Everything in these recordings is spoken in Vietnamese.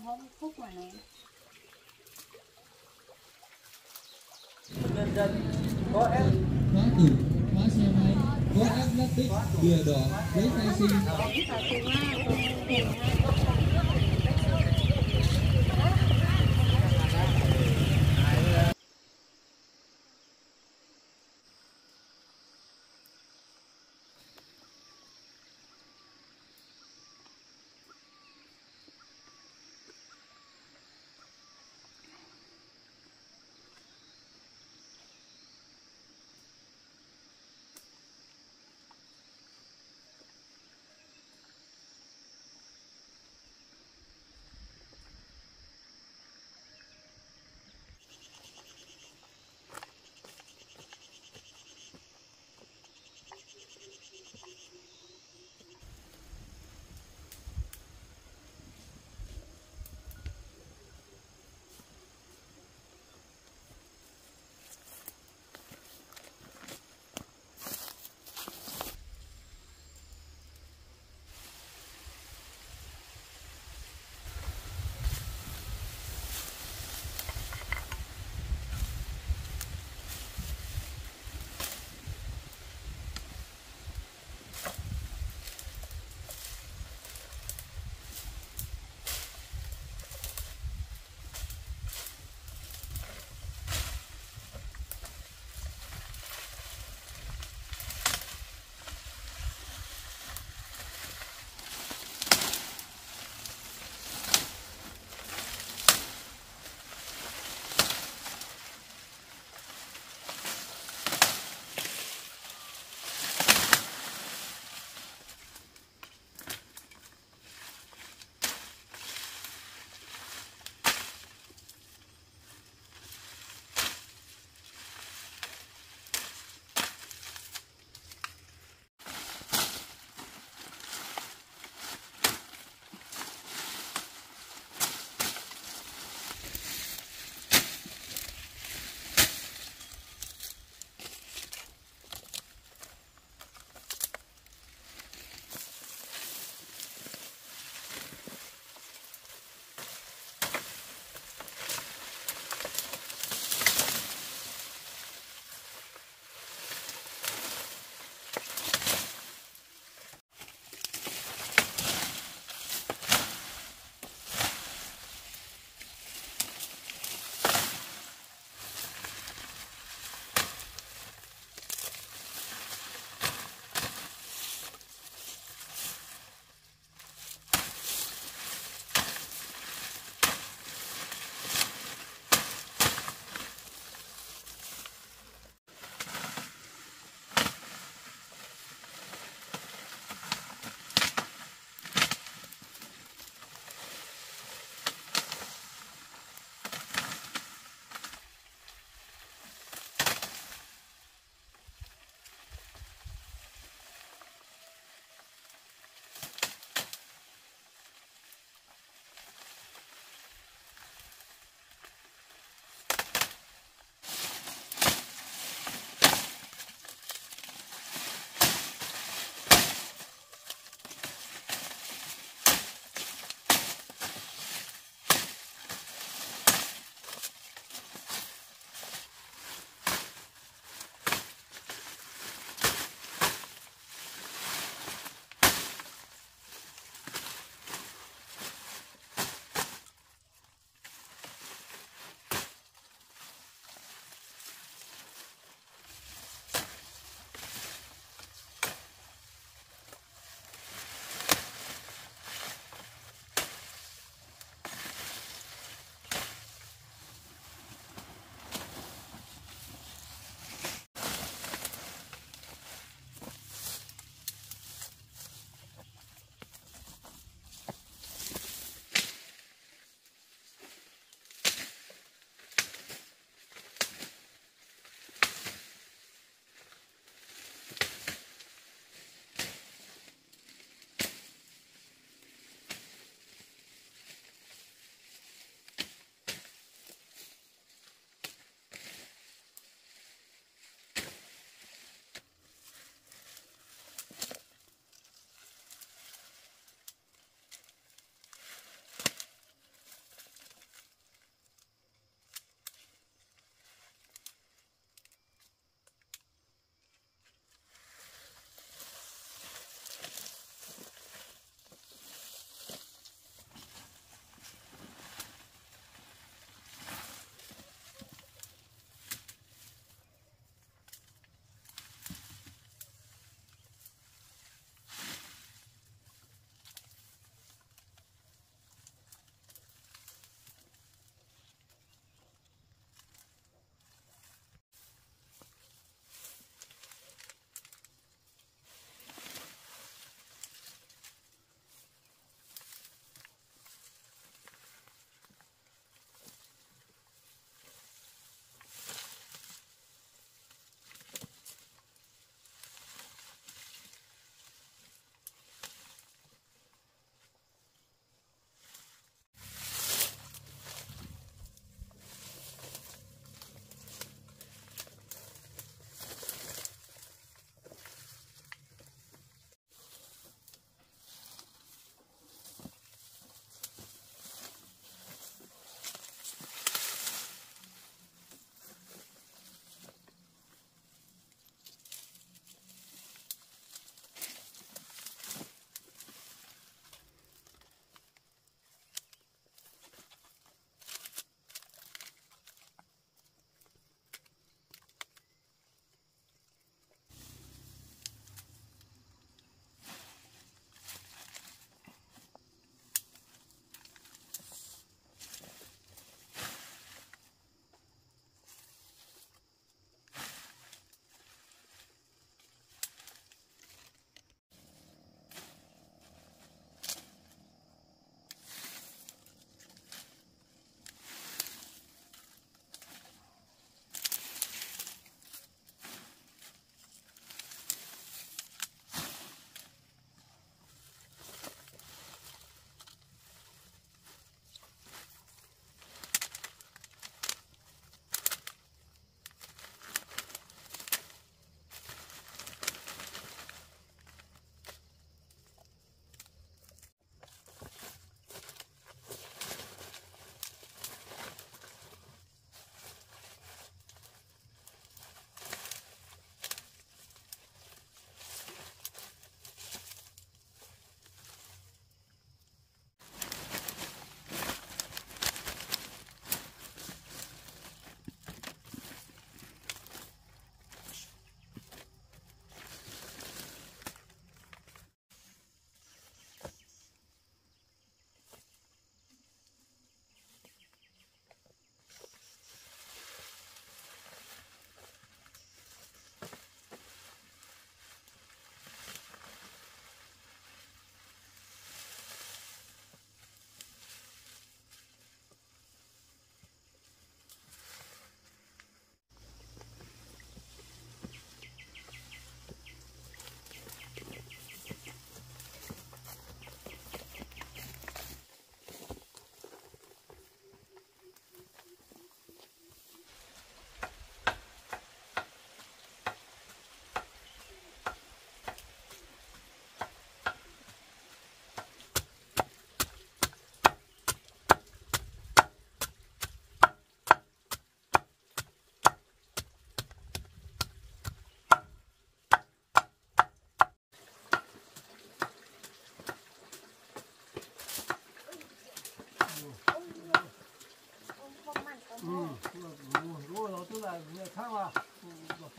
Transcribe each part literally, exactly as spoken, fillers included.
không khúc mà nè. Dần dần có ép khóa tủ, khóa xe máy, có ép lát tích, bìa đỏ, giấy khai sinh. Phải tiền á, còn tiền á.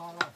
con rồi.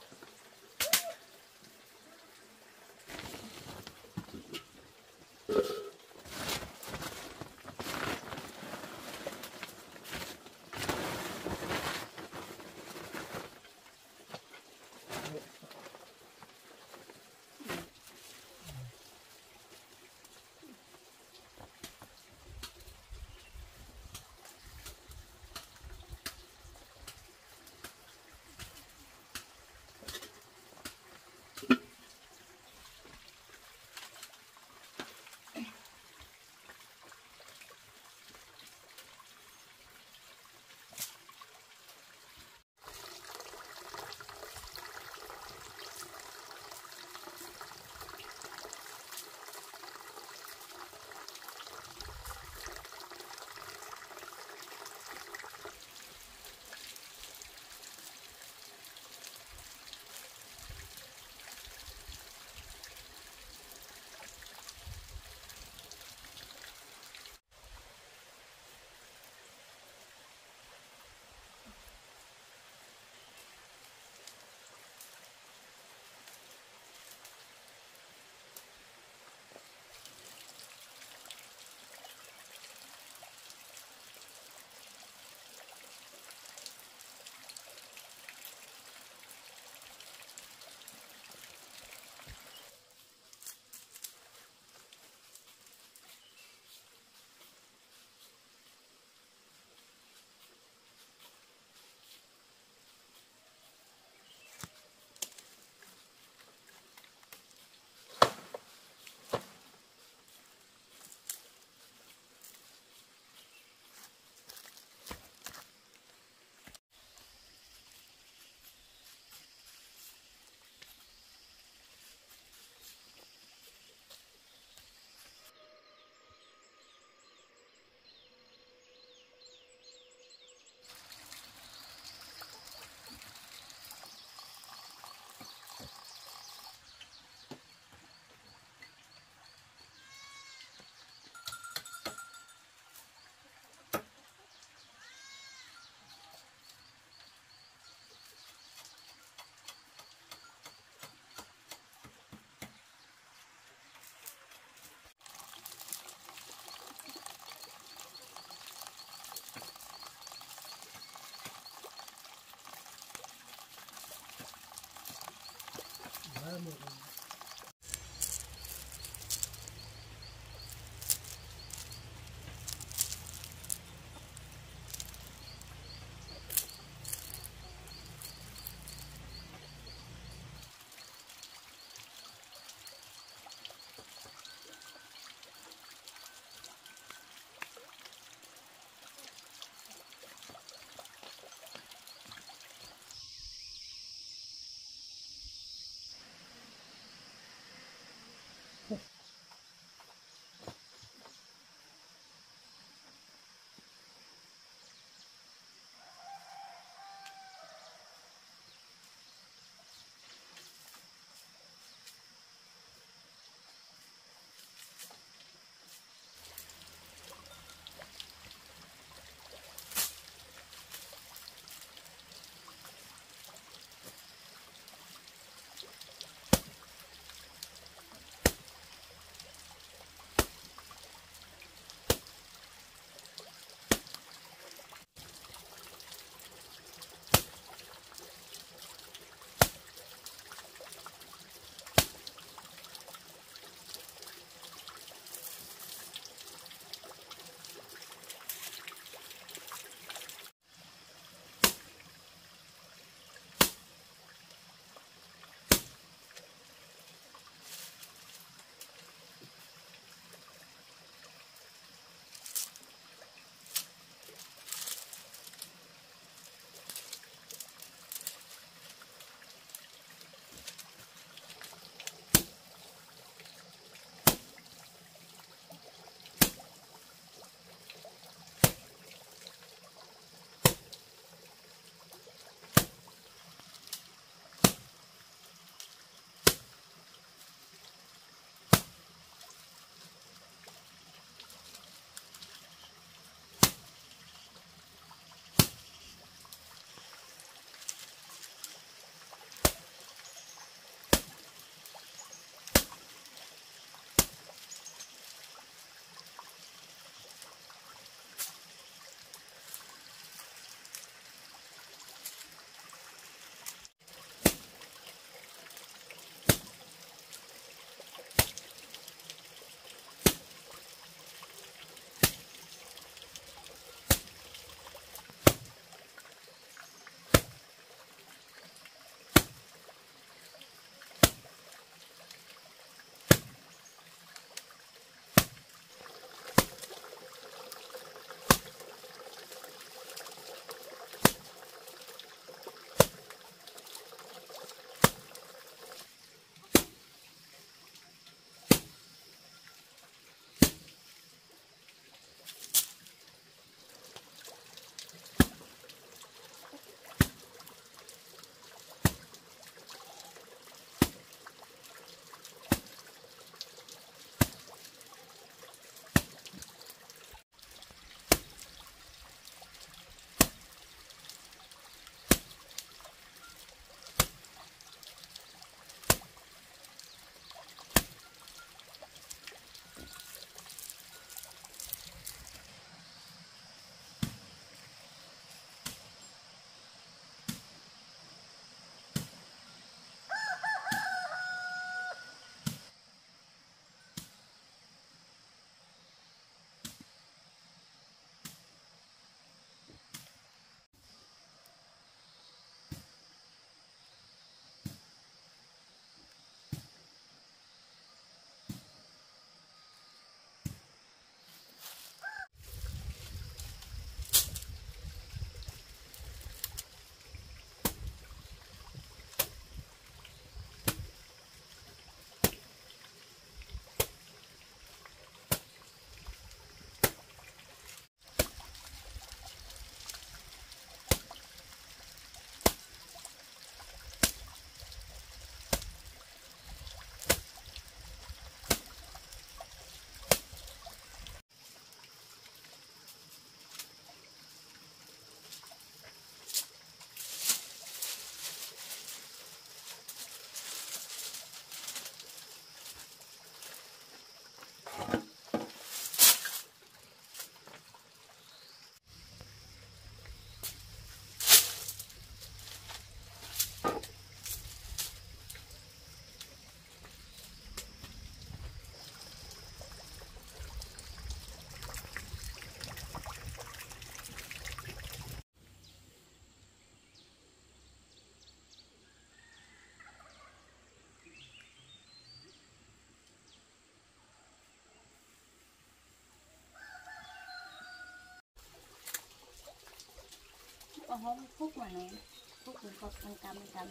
hôm phút mà này phút mình có ăn cam ăn cam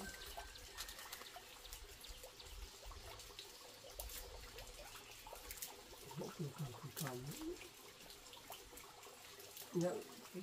bộ phim còn còn nhận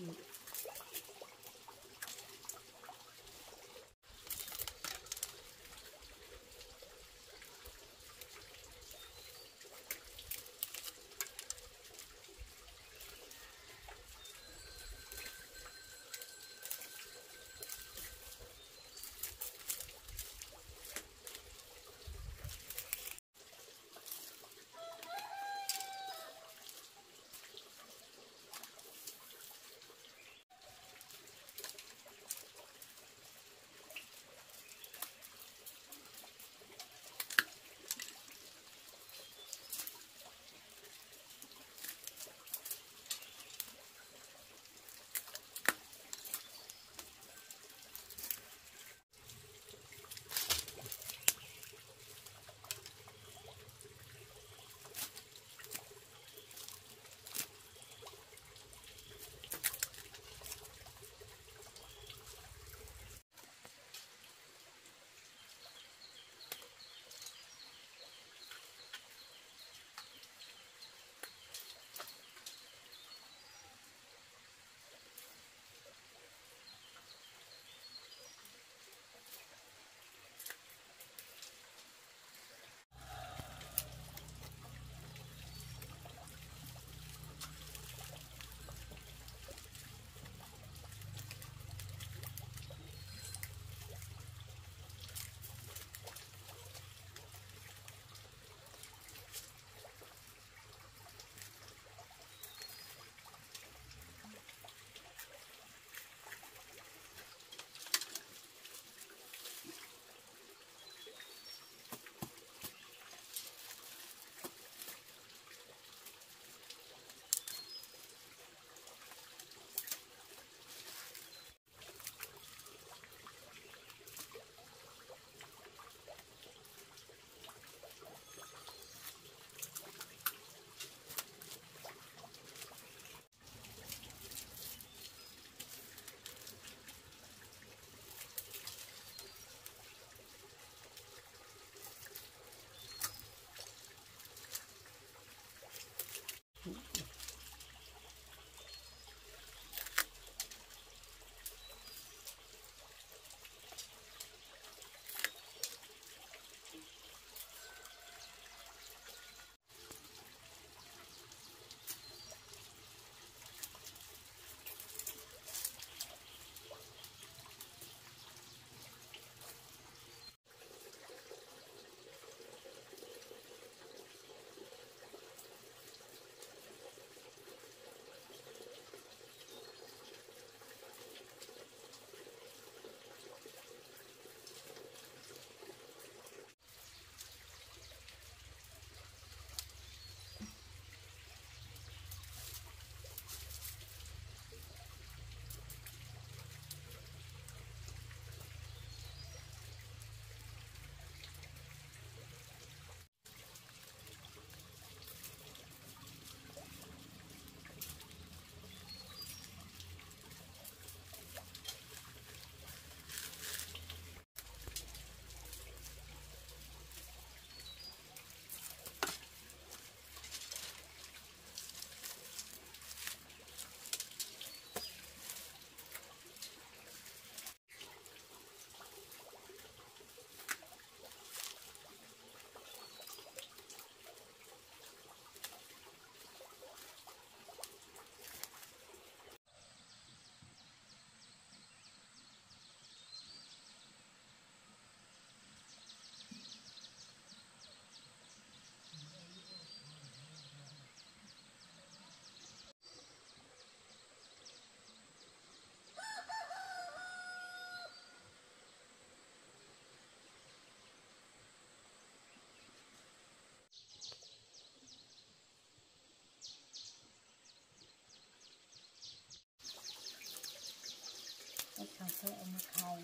cà phê em khai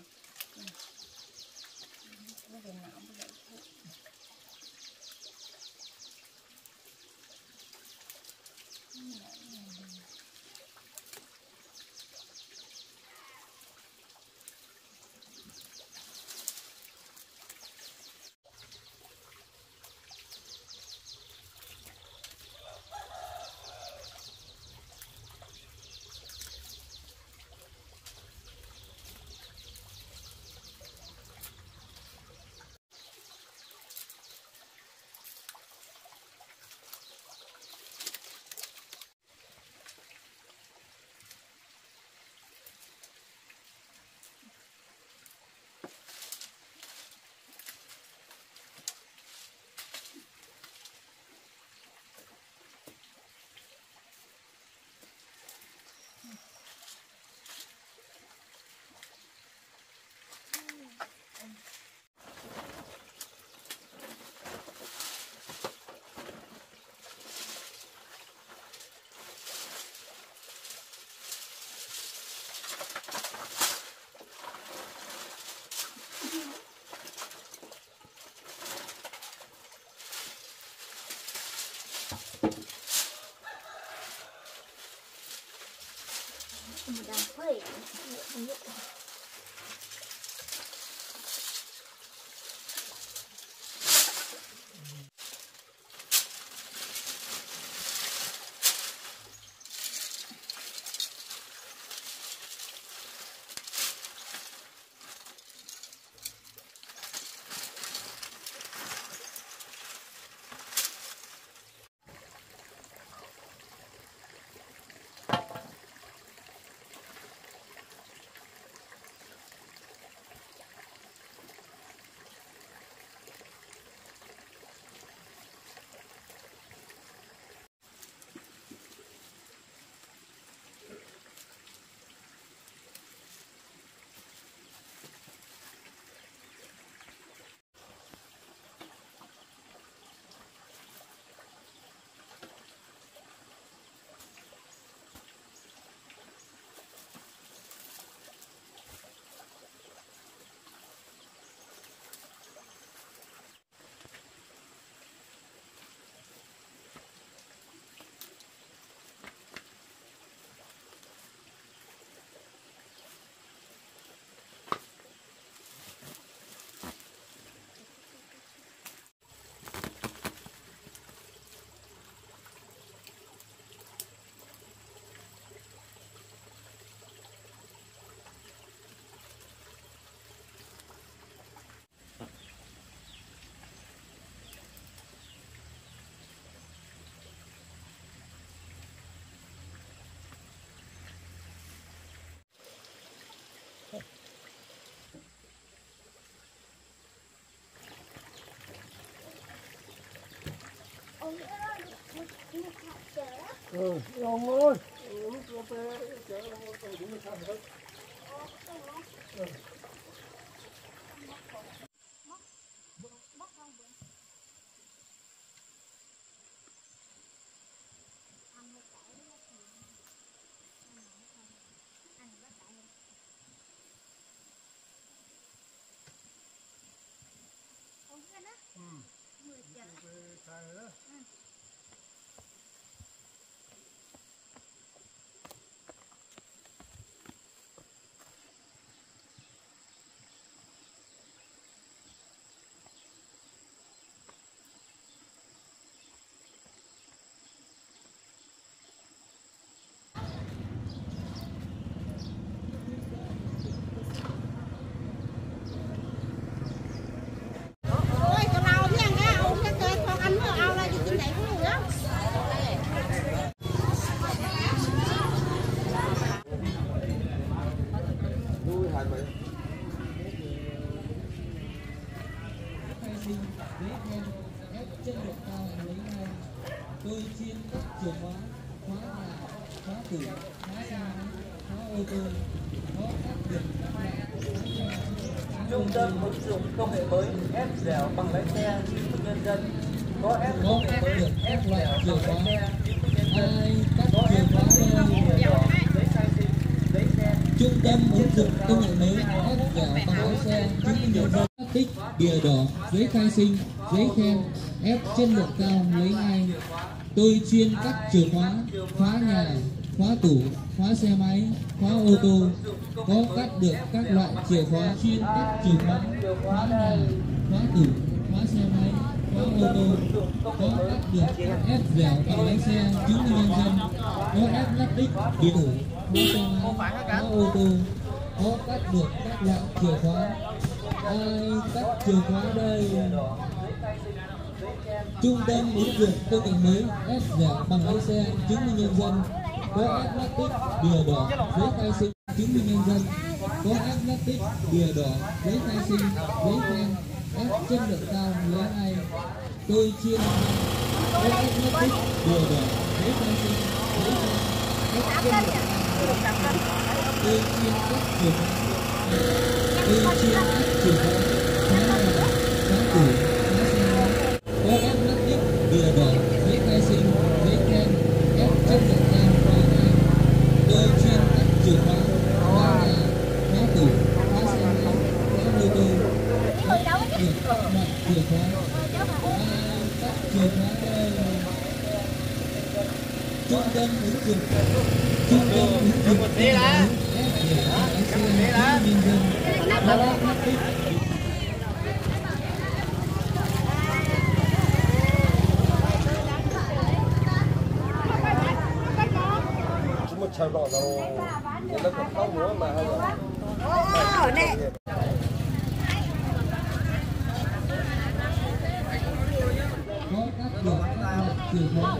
cái gì nào cũng vậy. Ừ, ông ơi, lúc nó bé, chở ông ơi, còn đúng là sao hết. Ừ. Chất lượng cao lấy ngay. Tôi chuyên các chìa khóa, khóa nhà, khóa tủ, khóa xe máy, khóa ô tô, có các điểm các loại. Trung tâm ứng dụng công nghệ mới ép dẻo bằng lái xe chứng minh nhân dân. Có ép công nghệ mới ép dẻo bằng lái xe chứng minh nhân dân. Có ép công nghệ mới giấy khai sinh, giấy xe. Trung tâm ứng dụng công nghệ mới ép dẻo bằng lái xe chứng minh nhân dân. Tích bìa đỏ, giấy khai sinh, giấy khen, ép chất lượng cao lấy ngay. Tôi chuyên các chìa khóa, khóa nhà, khóa tủ, khóa xe máy, khóa ô tô, có cắt được các loại chìa khóa. Chuyên các chìa khóa, khóa nhà, khóa tủ, khóa xe máy, khóa ô tô, có cắt được ép dẻo bằng lái xe chứng minh nhân dân, có ép lắp tích điện tử, khóa xe máy, khóa ô tô, có cắt được các loại chìa khóa. Ai cắt chìa khóa đây? Trung tâm ứng dụng công nghệ mới ép dẻo bằng lái xe chứng minh nhân dân, có ép lắp tích bìa đỏ, giấy khai sinh chứng minh nhân dân, có ép lắp tích bìa đỏ, giấy khai sinh, giấy khen, ép chất lượng cao lấy ngay. Tôi chuyên có ép lắp tích bìa đỏ, giấy khai sinh, giấy khen, ép chất lượng cao. Tôi chuyên các chìa khóa, tôi chuyên các chìa khóa, khóa nhà, khóa tủ, khóa xe máy, có ép lắp tích bìa đỏ, giấy khai sinh, giấy khen, ép chất lượng cao lấy ngay. Tôi chuyên các chìa khóa, khóa nhà, khóa tủ, khóa xe máy, khóa ô tô, có được các loại chìa khóa. Ai các chìa khóa đây? Trung tâm ứng dụng Trung tâm ứng dụng công nghệ mới ép dẻo bằng lái xe chứng minh nhân dân có ép lắp tích một chào đỏ rồi người ta còn không nữa mà hay là Ở đây. có các được các loại chìa khóa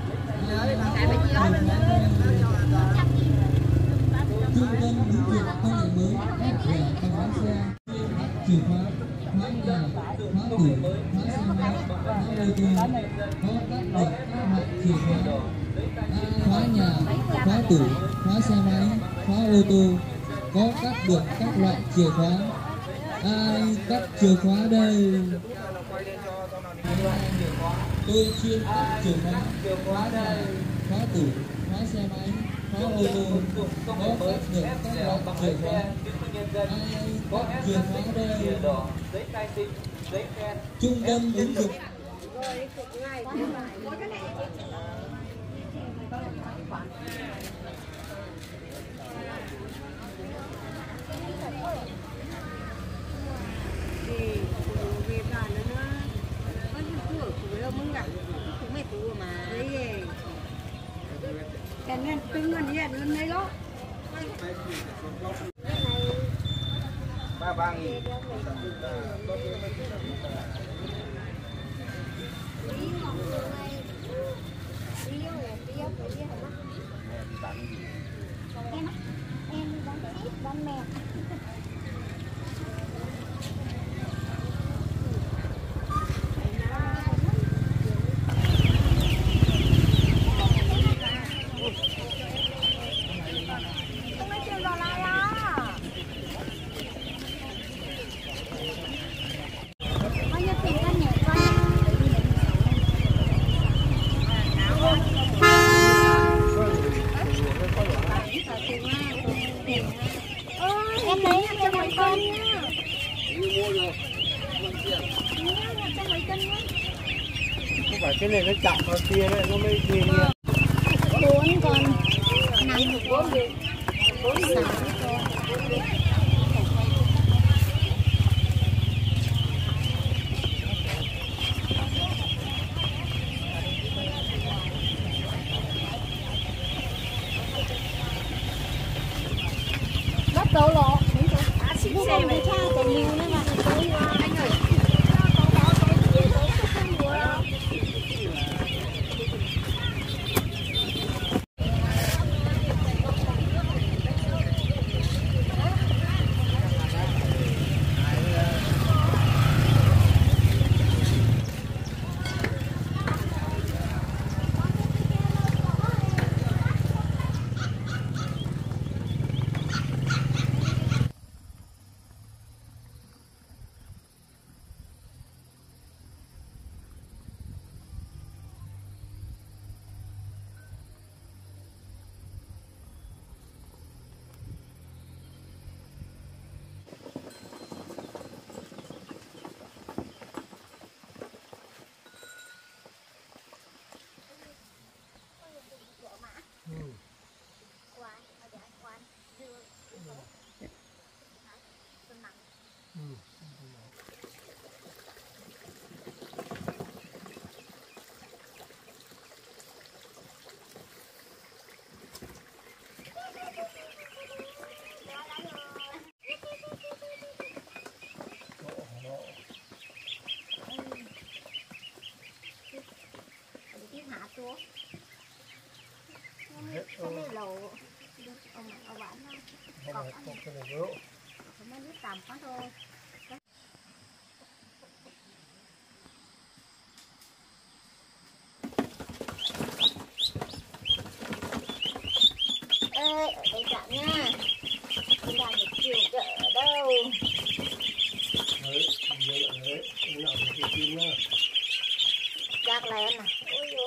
trung tâm ứng dụng công nghệ mới ép dẻo bằng lái xe chìa khóa khóa nhà khóa tủ khóa xe máy khóa ô tô có các được các loại chìa khóa khóa nhà khóa tủ khóa xe máy khóa ô tô có cắt được các loại chìa khóa. Ai cắt chìa khóa đây? Tôi chuyên cắt chìa khóa. Khóa đây, khóa tủ, khóa xe máy, khóa ô tô có cắt được các loại chìa khóa. Ai cắt chìa khóa đây? Trung tâm ứng dụng cái này tính mình đi lên đây đó. ba ba nghìn Em bán ít bán mẹ. Em lấy cho mấy con nha. không phải cái này nó chạm vào kia đấy nó mới gì nha. Bốn con năm bốn bốn sáu con. Bắt đầu lọ. À, xíu xe mà cha chạy nhiều nữa mà. Anh ơi. Không biết lầu ông ông bán nó còn cái này nữa nó biết tầm quá thôi. Ê, ở đây chạm nha. Không làm được chiều chợ ở đâu. đấy đấy đấy làm cái kim nha. Chắc là em này. Ôi dồi.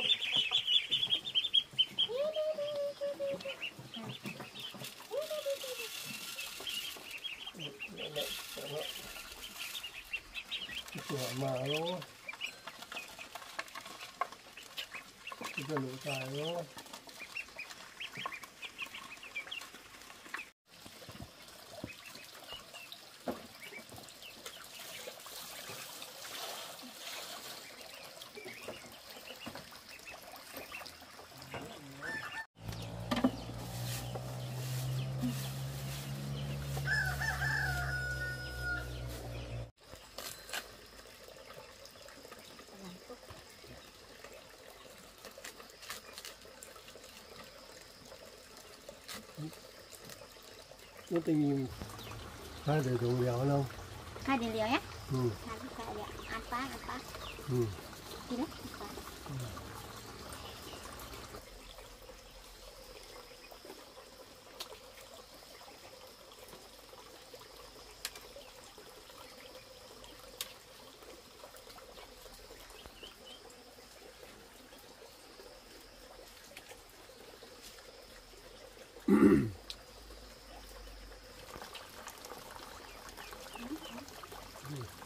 Cái mà nó cái lỗ tài nó nó tình hai để dùng liều đâu. Hai để liều nhé. Ừ. Hai để liều. Ăn phá, ăn phá. Ừ. Đi đấy. Ừ.